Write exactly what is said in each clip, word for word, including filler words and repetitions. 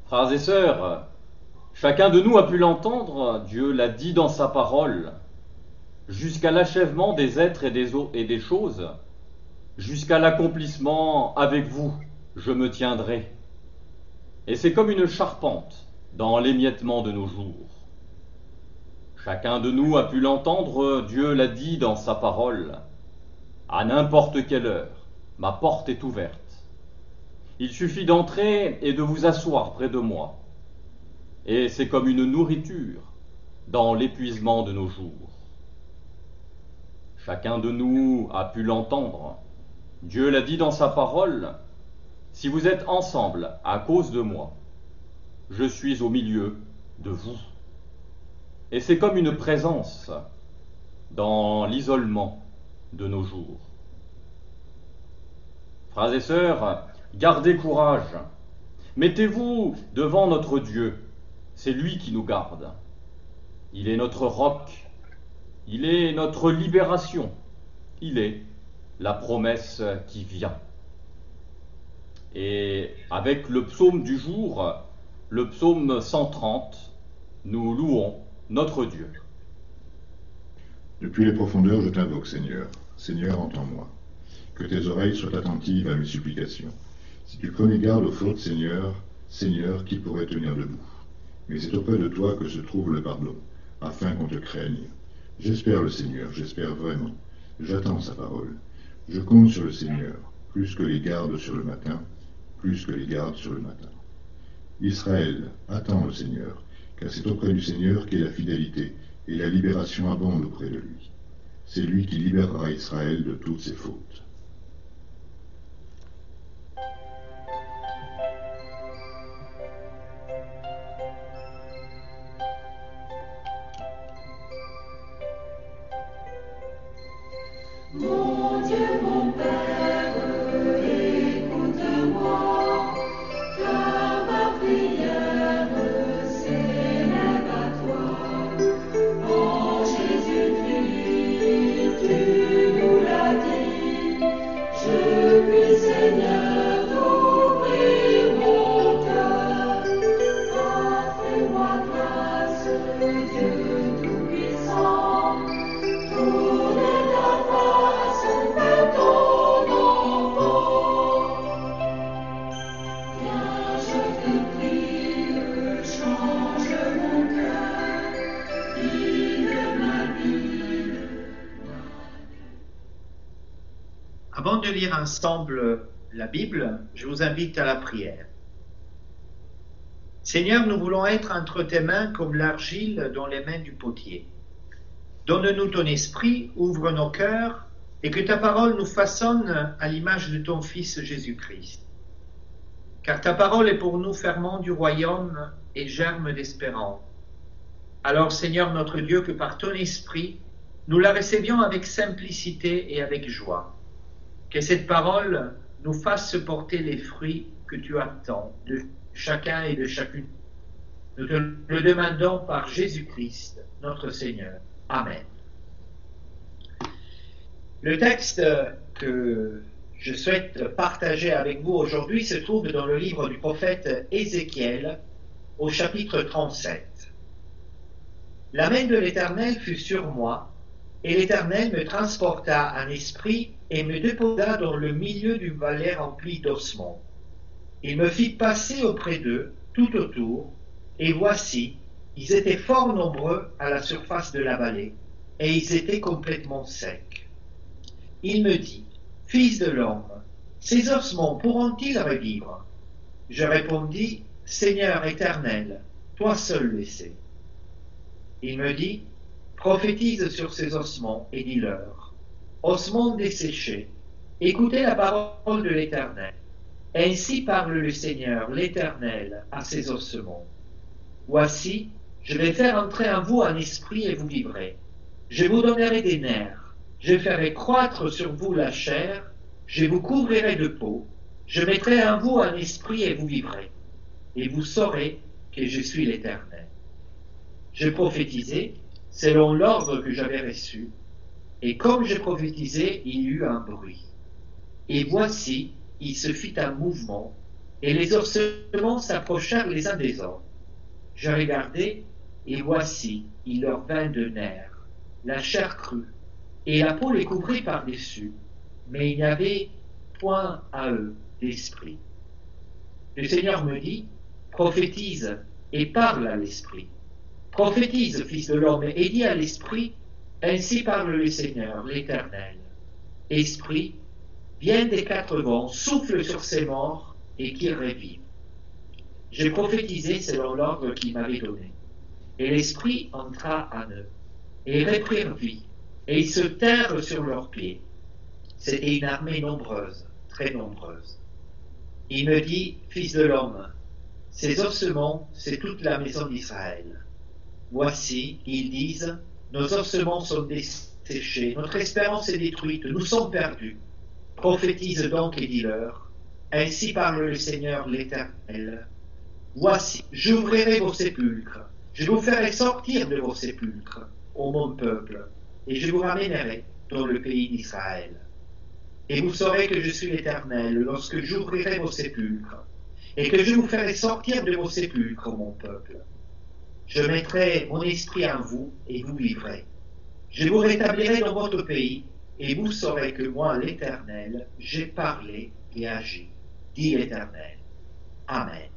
Frères et sœurs, chacun de nous a pu l'entendre, Dieu l'a dit dans sa parole, jusqu'à l'achèvement des êtres et des, et des choses, jusqu'à l'accomplissement avec vous, je me tiendrai. Et c'est comme une charpente dans l'émiettement de nos jours. Chacun de nous a pu l'entendre, Dieu l'a dit dans sa parole, à n'importe quelle heure, ma porte est ouverte. Il suffit d'entrer et de vous asseoir près de moi. Et c'est comme une nourriture dans l'épuisement de nos jours. Chacun de nous a pu l'entendre. Dieu l'a dit dans sa parole, si vous êtes ensemble à cause de moi, je suis au milieu de vous. Et c'est comme une présence dans l'isolement de nos jours. Frères et sœurs, gardez courage. Mettez-vous devant notre Dieu. C'est lui qui nous garde. Il est notre roc. Il est notre libération. Il est la promesse qui vient. Et avec le psaume du jour, le psaume cent trente, nous louons notre Dieu. Depuis les profondeurs, je t'invoque, Seigneur. Seigneur, entends-moi. Que tes oreilles soient attentives à mes supplications. Si tu prenais garde aux fautes, Seigneur, Seigneur, qui pourrait tenir debout? Mais c'est auprès de toi que se trouve le pardon, afin qu'on te craigne. J'espère le Seigneur, j'espère vraiment. J'attends sa parole. Je compte sur le Seigneur, plus que les gardes sur le matin, plus que les gardes sur le matin. Israël, attends le Seigneur, car c'est auprès du Seigneur qu'est la fidélité, et la libération abonde auprès de lui. C'est lui qui libérera Israël de toutes ses fautes. Mon Dieu, mon Père, écoute-moi, car ma prière s'élève à toi. En Jésus-Christ, tu nous l'as dit, je puis, Seigneur, t'ouvrir mon cœur. Ah, fais-moi grâce, Dieu Tout-Puissant, tourne ta face vers ton enfant. Viens, je te prie, change mon cœur, guide ma vie. Avant de lire ensemble la Bible, je vous invite à la prière. Seigneur, nous voulons être entre tes mains comme l'argile dans les mains du potier. Donne-nous ton esprit, ouvre nos cœurs, et que ta parole nous façonne à l'image de ton Fils Jésus-Christ. Car ta parole est pour nous ferment du royaume et germe d'espérance. Alors, Seigneur notre Dieu, que par ton esprit, nous la recevions avec simplicité et avec joie. Que cette parole nous fasse porter les fruits que tu attends de chacun et de chacune. Nous te le demandons par Jésus-Christ, notre Seigneur. Amen. Le texte que je souhaite partager avec vous aujourd'hui se trouve dans le livre du prophète Ézéchiel, au chapitre trente-sept. La main de l'Éternel fut sur moi, et l'Éternel me transporta en esprit et me déposa dans le milieu d'une vallée remplie d'ossements. Il me fit passer auprès d'eux, tout autour, et voici, ils étaient fort nombreux à la surface de la vallée, et ils étaient complètement secs. Il me dit, Fils de l'homme, ces ossements pourront-ils revivre? Je répondis, Seigneur éternel, toi seul le sais. Il me dit, prophétise sur ces ossements et dis-leur, ossements desséchés, écoutez la parole de l'Éternel. Ainsi parle le Seigneur, l'Éternel, à ces ossements. Voici, je vais faire entrer en vous un esprit et vous vivrez. Je vous donnerai des nerfs, je ferai croître sur vous la chair, je vous couvrirai de peau, je mettrai en vous un esprit et vous vivrez. Et vous saurez que je suis l'Éternel. Je prophétisai selon l'ordre que j'avais reçu, et comme je prophétisais, il y eut un bruit. Et voici, il se fit un mouvement, Et les ossements s'approchèrent les uns des autres. Je regardai, et voici, il leur vint de nerfs, la chair crue, et la peau les couvrit par-dessus, mais il n'y avait point à eux d'esprit. Le Seigneur me dit, prophétise et parle à l'esprit. Prophétise, fils de l'homme, et dis à l'esprit, ainsi parle le Seigneur, l'Éternel. Esprit, viens des quatre vents, souffle sur ces morts, et qu'ils revivent. J'ai prophétisé selon l'ordre qu'il m'avait donné. Et l'Esprit entra en eux, et ils reprirent vie, et ils se tinrent sur leurs pieds. C'était une armée nombreuse, très nombreuse. Il me dit, fils de l'homme, ces ossements, c'est toute la maison d'Israël. Voici, ils disent, nos ossements sont desséchés, notre espérance est détruite, nous sommes perdus. Prophétise donc et dis-leur, ainsi parle le Seigneur l'Éternel. Voici, j'ouvrirai vos sépulcres, je vous ferai sortir de vos sépulcres, ô mon peuple, et je vous ramènerai dans le pays d'Israël. Et vous saurez que je suis l'Éternel lorsque j'ouvrirai vos sépulcres, et que je vous ferai sortir de vos sépulcres, mon peuple. Je mettrai mon esprit en vous, et vous vivrez. Je vous rétablirai dans votre pays, et vous saurez que moi, l'Éternel, j'ai parlé et agi, dit l'Éternel. Amen.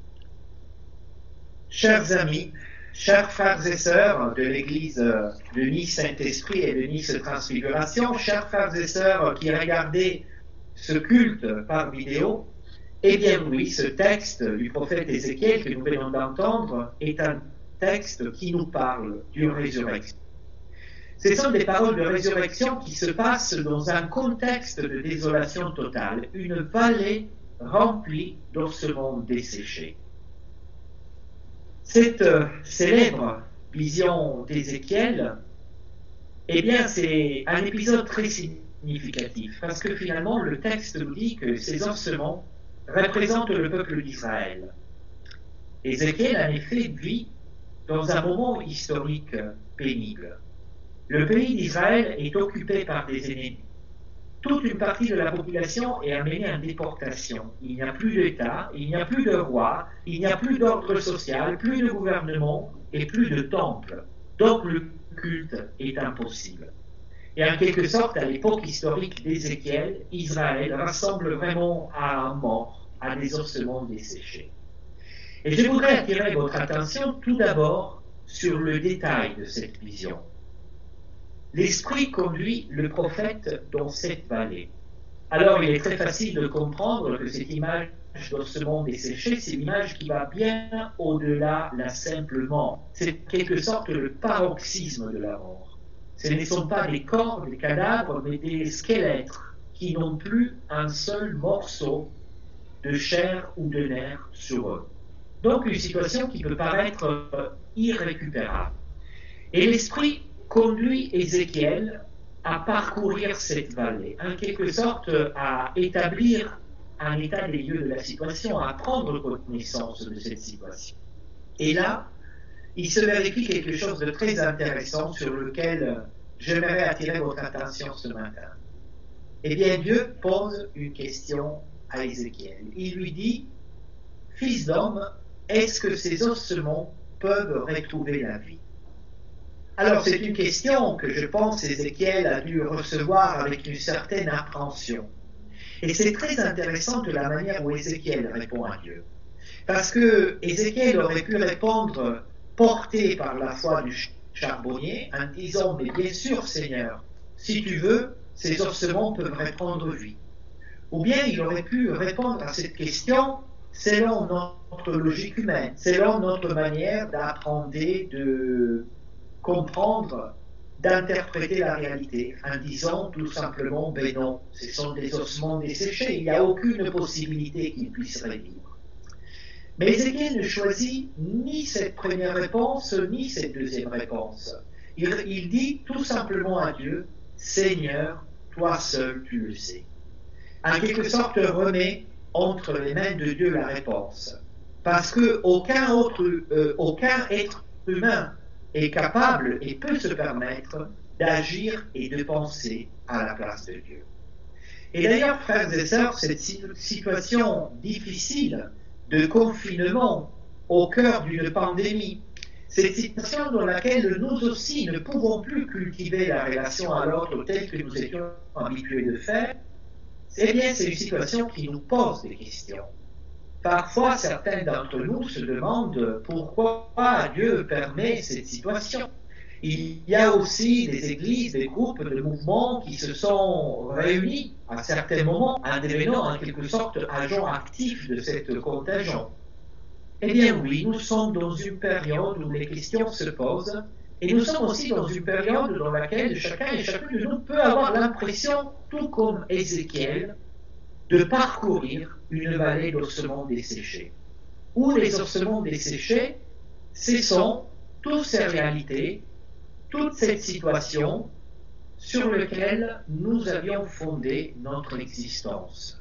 Chers amis, chers frères et sœurs de l'Église de Nice Saint-Esprit et de Nice Transfiguration, chers frères et sœurs qui regardez ce culte par vidéo, eh bien oui, ce texte du prophète Ézéchiel que nous venons d'entendre est un texte qui nous parle d'une résurrection. Ce sont des paroles de résurrection qui se passent dans un contexte de désolation totale, une vallée remplie d'ossements desséchés. Cette euh, célèbre vision d'Ézéchiel, eh bien, c'est un épisode très significatif, parce que finalement, le texte nous dit que ces ossements représentent le peuple d'Israël. Ézéchiel, en effet, vit dans un moment historique pénible. Le pays d'Israël est occupé par des ennemis. Toute une partie de la population est amenée en déportation. Il n'y a plus d'État, il n'y a plus de roi, il n'y a plus d'ordre social, plus de gouvernement et plus de temple. Donc le culte est impossible. Et en quelque sorte, à l'époque historique d'Ézéchiel, Israël rassemble vraiment à un mort, à des ossements desséchés. Et je voudrais attirer votre attention tout d'abord sur le détail de cette vision. L'Esprit conduit le prophète dans cette vallée. Alors il est très facile de comprendre que cette image d'ossements desséchés, c'est l'image qui va bien au-delà de la simple mort. C'est en quelque sorte le paroxysme de la mort. Ce ne sont pas des corps, des cadavres, mais des squelettes qui n'ont plus un seul morceau de chair ou de nerf sur eux. Donc une situation qui peut paraître irrécupérable. Et l'Esprit conduit Ézéchiel à parcourir cette vallée, en quelque sorte à établir un état des lieux de la situation, à prendre connaissance de cette situation. Et là, il se vérifie quelque chose de très intéressant sur lequel j'aimerais attirer votre attention ce matin. Eh bien, Dieu pose une question à Ézéchiel. Il lui dit, « Fils d'homme, est-ce que ces ossements peuvent retrouver la vie ?» Alors, c'est une question que je pense Ézéchiel a dû recevoir avec une certaine appréhension. Et c'est très intéressant de la manière où Ézéchiel répond à Dieu. Parce que Ézéchiel aurait pu répondre porté par la foi du charbonnier en disant, mais bien sûr Seigneur, si tu veux, ces ossements peuvent reprendre vie. Ou bien il aurait pu répondre à cette question selon notre logique humaine, selon notre manière d'apprendre, de comprendre, d'interpréter la réalité, en disant tout simplement, ben non, ce sont des ossements desséchés, il n'y a aucune possibilité qu'ils puissent revivre. Mais Ézéchiel ne choisit ni cette première réponse, ni cette deuxième réponse. Il, il dit tout simplement à Dieu, Seigneur, toi seul tu le sais. En quelque sorte, remet entre les mains de Dieu la réponse. Parce qu'aucun autre, euh, aucun être humain est capable et peut se permettre d'agir et de penser à la place de Dieu. Et d'ailleurs, frères et sœurs, cette situation difficile de confinement au cœur d'une pandémie, cette situation dans laquelle nous aussi ne pouvons plus cultiver la relation à l'autre telle que nous étions habitués de faire, eh bien, c'est une situation qui nous pose des questions. Parfois, certains d'entre nous se demandent pourquoi Dieu permet cette situation. Il y a aussi des églises, des groupes, des mouvements qui se sont réunis à certains moments en devenant en quelque sorte agents actifs de cette contagion. Eh bien oui, nous sommes dans une période où les questions se posent et nous sommes aussi dans une période dans laquelle chacun et chacune de nous peut avoir l'impression, tout comme Ézéchiel, de parcourir une vallée d'ossements desséchés. Où les ossements desséchés, ce sont toutes ces réalités, toute cette situation sur laquelle nous avions fondé notre existence.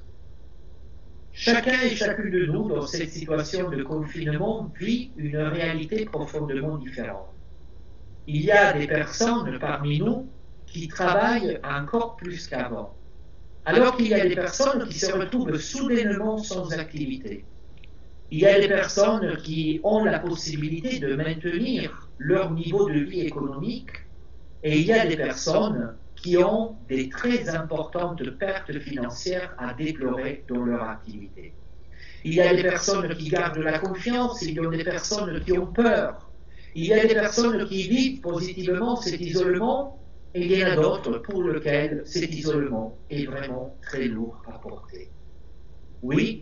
Chacun et chacune de nous, dans cette situation de confinement, vit une réalité profondément différente. Il y a des personnes parmi nous qui travaillent encore plus qu'avant, alors qu'il y a des personnes qui se retrouvent soudainement sans activité. Il y a des personnes qui ont la possibilité de maintenir leur niveau de vie économique, et il y a des personnes qui ont des très importantes pertes financières à déplorer dans leur activité. Il y a des personnes qui gardent la confiance, il y a des personnes qui ont peur, il y a des personnes qui vivent positivement cet isolement, et il y en a d'autres pour lesquels cet isolement est vraiment très lourd à porter. Oui,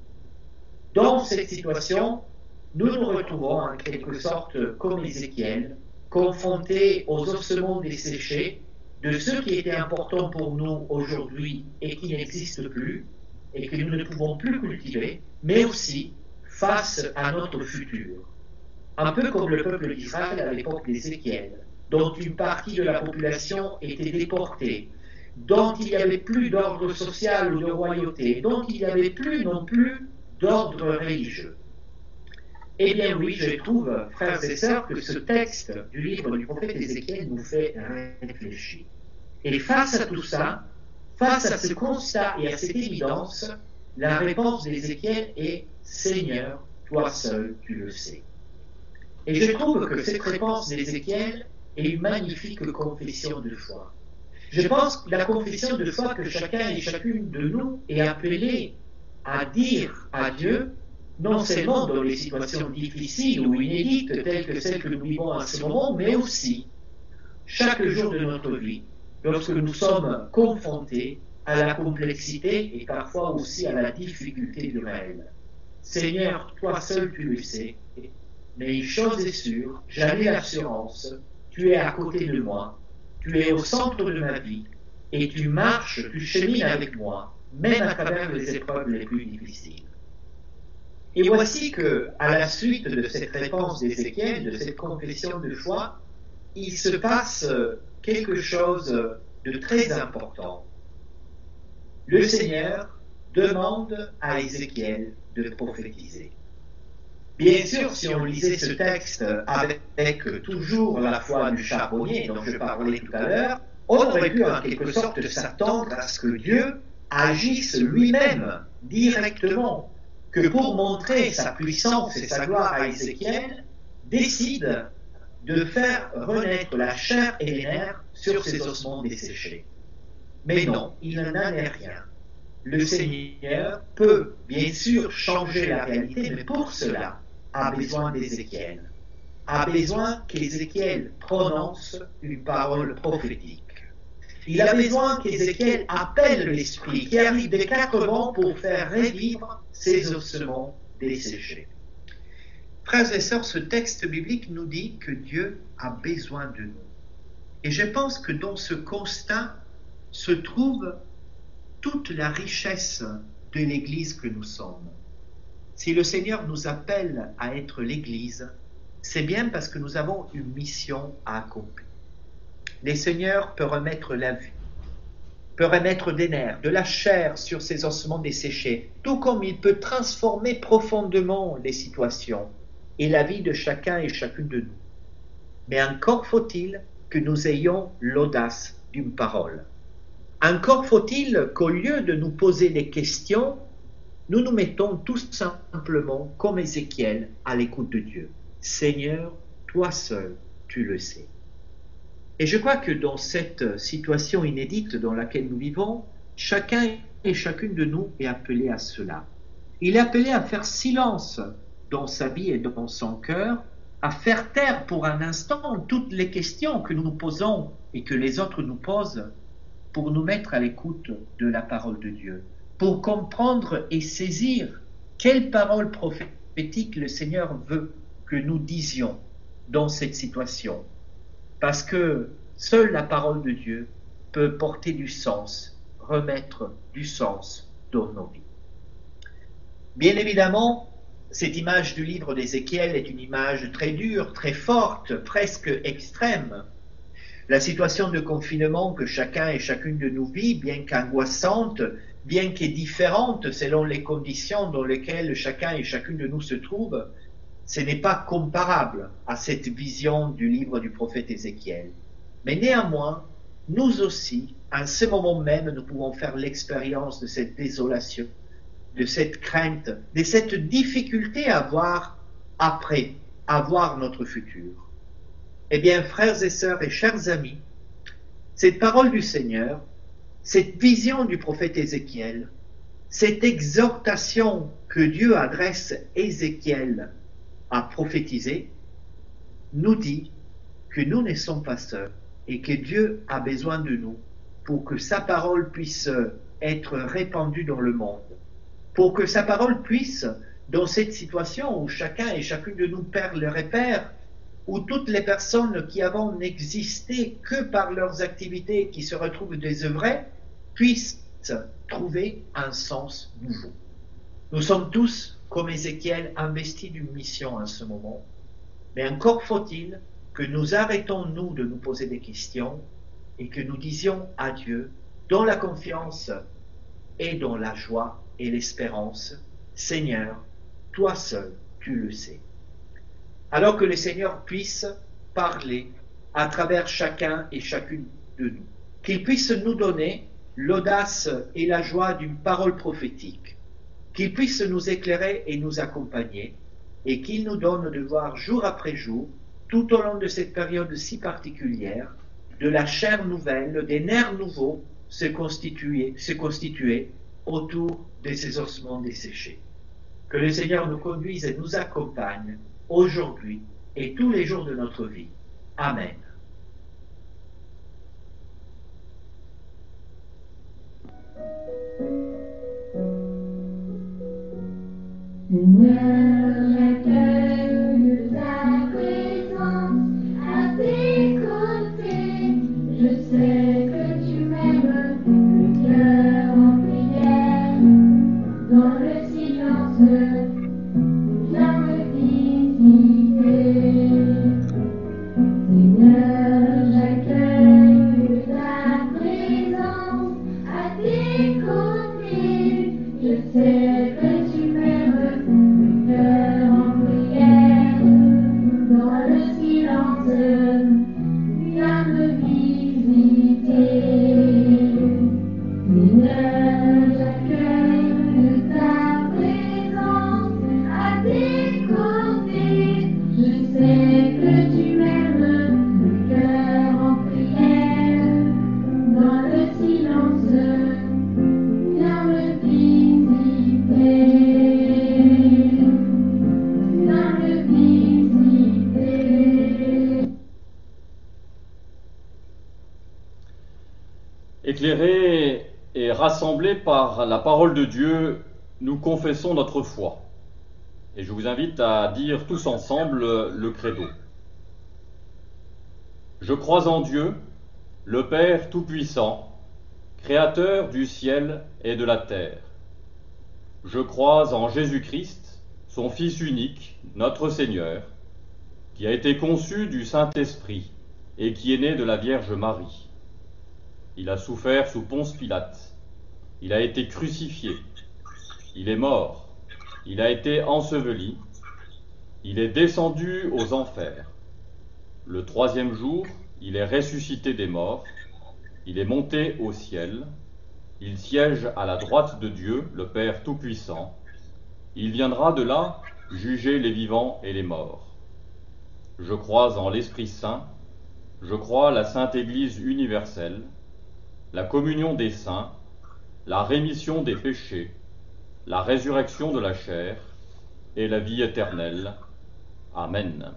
dans cette situation, nous nous retrouvons en quelque sorte comme Ézéchiel, confrontés aux ossements desséchés de ceux qui étaient importants pour nous aujourd'hui et qui n'existent plus et que nous ne pouvons plus cultiver, mais aussi face à notre futur. Un peu comme le peuple d'Israël à l'époque d'Ézéchiel, dont une partie de la population était déportée, dont il n'y avait plus d'ordre social ou de royauté, dont il n'y avait plus non plus d'ordre religieux. Eh bien oui, je trouve, frères et sœurs, que ce texte du livre du prophète Ézéchiel nous fait réfléchir. Et face à tout ça, face à ce constat et à cette évidence, la réponse d'Ézéchiel est « Seigneur, toi seul tu le sais ». Et je trouve que cette réponse d'Ézéchiel est une magnifique confession de foi. Je pense que la confession de foi que chacun et chacune de nous est appelé à dire à Dieu, non seulement dans les situations difficiles ou inédites telles que celles que nous vivons en ce moment, mais aussi chaque jour de notre vie, lorsque nous sommes confrontés à la complexité et parfois aussi à la difficulté du réel. Seigneur, toi seul tu le sais, mais une chose est sûre, j'avais l'assurance, tu es à côté de moi, tu es au centre de ma vie, et tu marches, tu chemines avec moi, même à travers les épreuves les plus difficiles. Et voici que, à la suite de cette réponse d'Ézéchiel, de cette confession de foi, il se passe quelque chose de très important. Le Seigneur demande à Ézéchiel de prophétiser. Bien sûr, si on lisait ce texte avec toujours la foi du charbonnier dont je parlais tout à l'heure, on aurait pu en quelque sorte s'attendre à ce que Dieu agisse lui-même directement, que pour montrer sa puissance et sa gloire à Ézéchiel, décide de faire renaître la chair et les nerfs sur ces ossements desséchés. Mais non, il n'en est rien. Le Seigneur peut bien sûr changer la réalité, mais pour cela, a besoin d'Ézéchiel, a besoin qu'Ézéchiel prononce une parole prophétique. Il a besoin qu'Ézéchiel appelle l'Esprit qui arrive des quatre vents pour faire revivre ces ossements desséchés. Frères et sœurs, ce texte biblique nous dit que Dieu a besoin de nous. Et je pense que dans ce constat se trouve toute la richesse de l'Église que nous sommes. Si le Seigneur nous appelle à être l'Église, c'est bien parce que nous avons une mission à accomplir. Le Seigneur peut remettre la vie, peut remettre des nerfs, de la chair sur ces ossements desséchés, tout comme il peut transformer profondément les situations et la vie de chacun et chacune de nous. Mais encore faut-il que nous ayons l'audace d'une parole. Encore faut-il qu'au lieu de nous poser des questions, nous nous mettons tout simplement, comme Ézéchiel, à l'écoute de Dieu. Seigneur, toi seul, tu le sais. Et je crois que dans cette situation inédite dans laquelle nous vivons, chacun et chacune de nous est appelé à cela. Il est appelé à faire silence dans sa vie et dans son cœur, à faire taire pour un instant toutes les questions que nous nous posons et que les autres nous posent, pour nous mettre à l'écoute de la parole de Dieu, pour comprendre et saisir quelle parole prophétique le Seigneur veut que nous disions dans cette situation. Parce que seule la parole de Dieu peut porter du sens, remettre du sens dans nos vies. Bien évidemment, cette image du livre d'Ézéchiel est une image très dure, très forte, presque extrême. La situation de confinement que chacun et chacune de nous vit, bien qu'angoissante, bien qu'est différente selon les conditions dans lesquelles chacun et chacune de nous se trouve, ce n'est pas comparable à cette vision du livre du prophète Ézéchiel. Mais néanmoins, nous aussi, à ce moment même, nous pouvons faire l'expérience de cette désolation, de cette crainte, de cette difficulté à voir après, à voir notre futur. Eh bien, frères et sœurs et chers amis, cette parole du Seigneur, cette vision du prophète Ézéchiel, cette exhortation que Dieu adresse à Ézéchiel à prophétiser, nous dit que nous ne sommes pas seuls et que Dieu a besoin de nous pour que sa parole puisse être répandue dans le monde, pour que sa parole puisse, dans cette situation où chacun et chacune de nous perd le repère, où toutes les personnes qui avant n'existaient que par leurs activités qui se retrouvent désœuvrées, puissent trouver un sens nouveau. Nous sommes tous, comme Ézéchiel, investis d'une mission en ce moment, mais encore faut-il que nous arrêtons, nous, de nous poser des questions et que nous disions à Dieu, dans la confiance et dans la joie et l'espérance, Seigneur, toi seul, tu le sais. Alors que le Seigneur puisse parler à travers chacun et chacune de nous, qu'il puisse nous donner l'audace et la joie d'une parole prophétique, qu'il puisse nous éclairer et nous accompagner, et qu'il nous donne de voir jour après jour, tout au long de cette période si particulière, de la chair nouvelle, des nerfs nouveaux se constituer, se constituer autour de ces ossements desséchés. Que le Seigneur nous conduise et nous accompagne aujourd'hui et tous les jours de notre vie. Amen. Seigneur, j'accueille ta présence à tes côtés. Je sais que tu m'aimes, le cœur en prière, dans le silence. Viens me visiter. Seigneur, j'accueille ta présence à tes côtés. Je sais que tu m'aimes, le cœur en prière, dans le silence. Viens me visiter. Seigneur, j'accueille ta présence à tes côtés. Je sais que tu m'aimes, le cœur en prière, dans le silence. Viens me visiter. Viens me visiter. Éclairés et rassemblés par la parole de Dieu, nous confessons notre foi. Et je vous invite à dire tous ensemble le credo. Je crois en Dieu, le Père Tout-Puissant, Créateur du ciel et de la terre. Je crois en Jésus-Christ, son Fils unique, notre Seigneur, qui a été conçu du Saint-Esprit et qui est né de la Vierge Marie. Il a souffert sous Ponce Pilate. Il a été crucifié. Il est mort. Il a été enseveli. Il est descendu aux enfers. Le troisième jour, il est ressuscité des morts. Il est monté au ciel, il siège à la droite de Dieu, le Père Tout-Puissant. Il viendra de là juger les vivants et les morts. Je crois en l'Esprit Saint, je crois la Sainte Église universelle, la communion des saints, la rémission des péchés, la résurrection de la chair et la vie éternelle. Amen.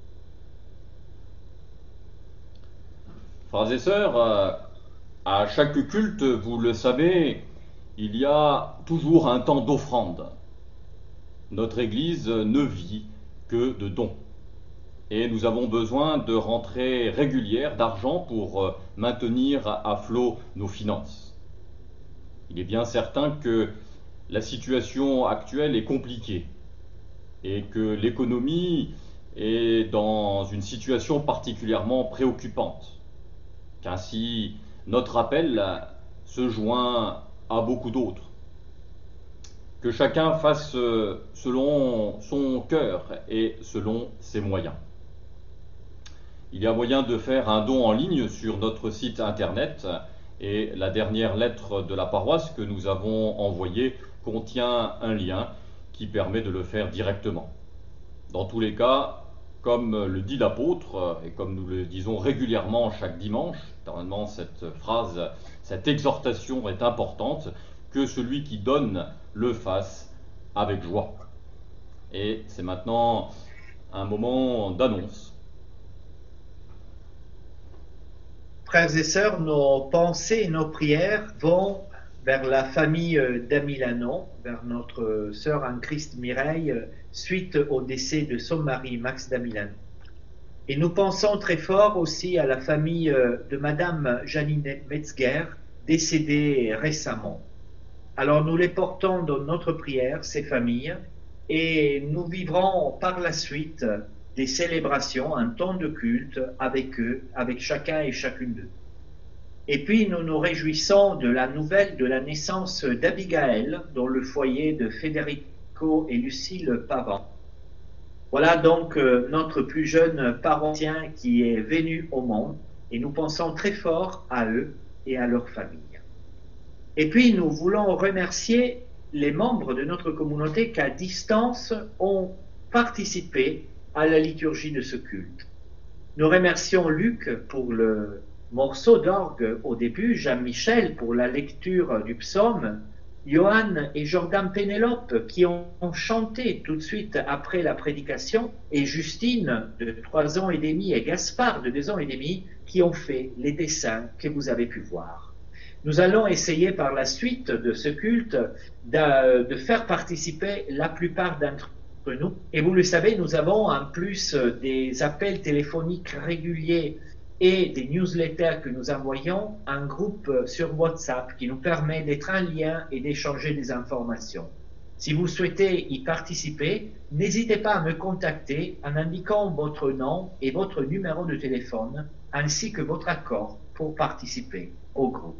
Frères et sœurs, à chaque culte, vous le savez, il y a toujours un temps d'offrande. Notre Église ne vit que de dons. Et nous avons besoin de rentrées régulières d'argent pour maintenir à flot nos finances. Il est bien certain que la situation actuelle est compliquée et que l'économie est dans une situation particulièrement préoccupante. Qu'ainsi, notre appel se joint à beaucoup d'autres. Que chacun fasse selon son cœur et selon ses moyens. Il y a moyen de faire un don en ligne sur notre site internet et la dernière lettre de la paroisse que nous avons envoyée contient un lien qui permet de le faire directement. Dans tous les cas, comme le dit l'apôtre et comme nous le disons régulièrement chaque dimanche, normalement cette phrase, cette exhortation est importante, que celui qui donne le fasse avec joie. Et c'est maintenant un moment d'annonce. Frères et sœurs, nos pensées et nos prières vont vers la famille d'Amilano, vers notre sœur en Christ Mireille, suite au décès de son mari Max d'Amilano. Et nous pensons très fort aussi à la famille de Madame Janine Metzger, décédée récemment. Alors nous les portons dans notre prière, ces familles, et nous vivrons par la suite des célébrations, un temps de culte avec eux, avec chacun et chacune d'eux. Et puis nous nous réjouissons de la nouvelle de la naissance d'Abigaël dans le foyer de Federico et Lucille Pavant. Voilà donc euh, notre plus jeune paroissien qui est venu au monde et nous pensons très fort à eux et à leur famille. Et puis nous voulons remercier les membres de notre communauté qui à distance ont participé à la liturgie de ce culte. Nous remercions Luc pour le morceau d'orgue au début, Jean-Michel pour la lecture du psaume, Johan et Jordan Pénélope qui ont chanté tout de suite après la prédication, et Justine de trois ans et demi et Gaspard de deux ans et demi qui ont fait les dessins que vous avez pu voir. Nous allons essayer par la suite de ce culte de, de faire participer la plupart d'entre nous. Et vous le savez, nous avons en plus des appels téléphoniques réguliers et des newsletters que nous envoyons, un groupe sur WhatsApp qui nous permet d'être en lien et d'échanger des informations. Si vous souhaitez y participer, n'hésitez pas à me contacter en indiquant votre nom et votre numéro de téléphone, ainsi que votre accord pour participer au groupe.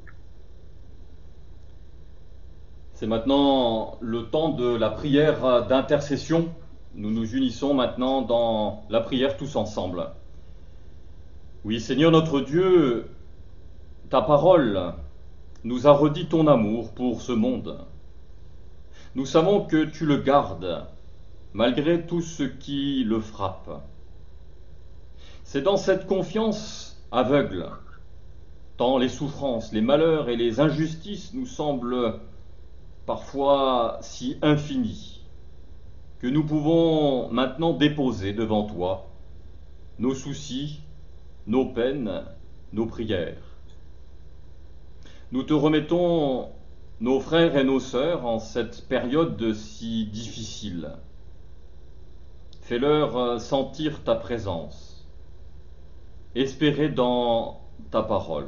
C'est maintenant le temps de la prière d'intercession. Nous nous unissons maintenant dans la prière tous ensemble. Oui, Seigneur notre Dieu, ta parole nous a redit ton amour pour ce monde. Nous savons que tu le gardes, malgré tout ce qui le frappe. C'est dans cette confiance aveugle, tant les souffrances, les malheurs et les injustices nous semblent parfois si infinies, que nous pouvons maintenant déposer devant toi nos soucis, nos peines, nos prières. Nous te remettons nos frères et nos sœurs en cette période si difficile. Fais-leur sentir ta présence, espérer dans ta parole.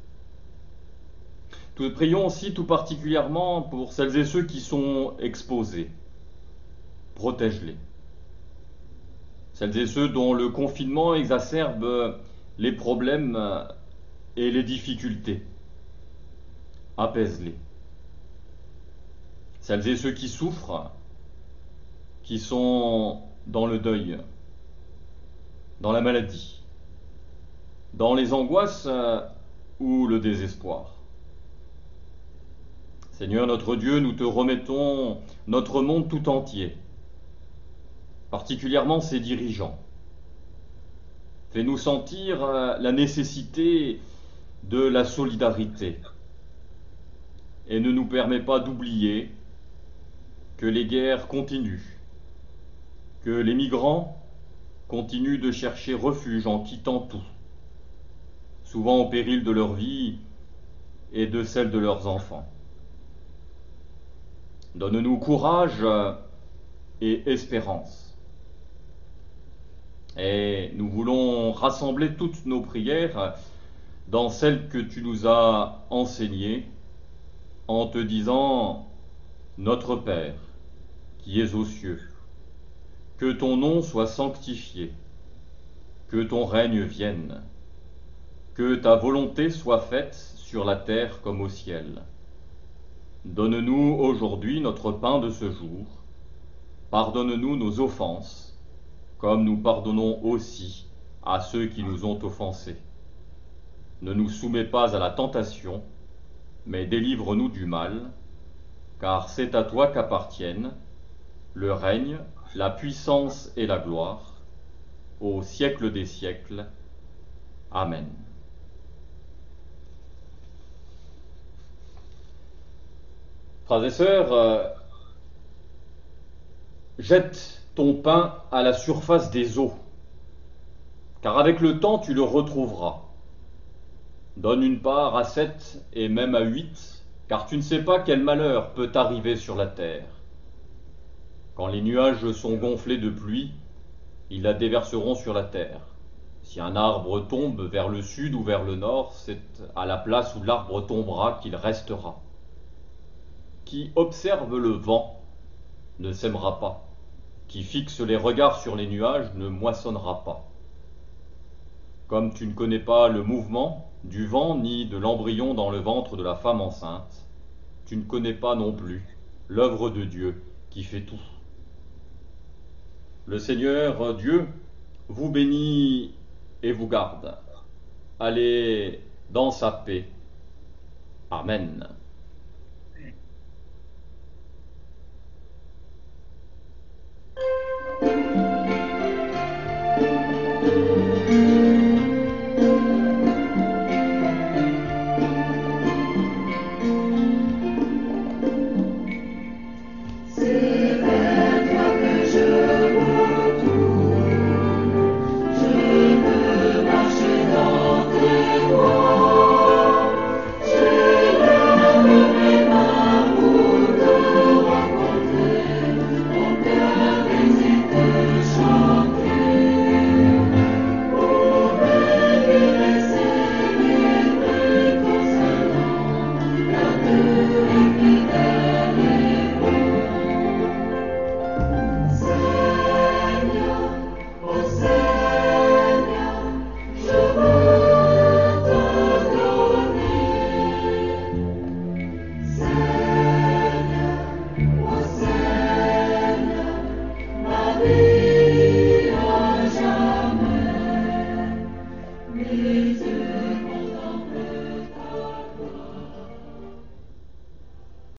Nous prions aussi tout particulièrement pour celles et ceux qui sont exposés. Protège-les. Celles et ceux dont le confinement exacerbe les problèmes et les difficultés. Apaise-les. Celles et ceux qui souffrent, qui sont dans le deuil, dans la maladie, dans les angoisses ou le désespoir. Seigneur notre Dieu, nous te remettons notre monde tout entier, particulièrement ses dirigeants. Fais-nous sentir la nécessité de la solidarité et ne nous permets pas d'oublier que les guerres continuent, que les migrants continuent de chercher refuge en quittant tout, souvent au péril de leur vie et de celle de leurs enfants. Donne-nous courage et espérance. Et nous voulons rassembler toutes nos prières dans celles que tu nous as enseignées en te disant: Notre Père, qui es aux cieux, que ton nom soit sanctifié, que ton règne vienne, que ta volonté soit faite sur la terre comme au ciel. Donne-nous aujourd'hui notre pain de ce jour. Pardonne-nous nos offenses, comme nous pardonnons aussi à ceux qui nous ont offensés. Ne nous soumets pas à la tentation, mais délivre-nous du mal, car c'est à toi qu'appartiennent le règne, la puissance et la gloire, au siècle des siècles. Amen. Frères et sœurs, euh, jette ton pain à la surface des eaux, car avec le temps tu le retrouveras. Donne une part à sept et même à huit, car tu ne sais pas quel malheur peut arriver sur la terre. Quand les nuages sont gonflés de pluie, ils la déverseront sur la terre. Si un arbre tombe vers le sud ou vers le nord, c'est à la place où l'arbre tombera qu'il restera. Qui observe le vent ne sèmera pas. Qui fixe les regards sur les nuages ne moissonnera pas. Comme tu ne connais pas le mouvement du vent ni de l'embryon dans le ventre de la femme enceinte, tu ne connais pas non plus l'œuvre de Dieu qui fait tout. Le Seigneur Dieu vous bénit et vous garde. Allez dans sa paix. Amen.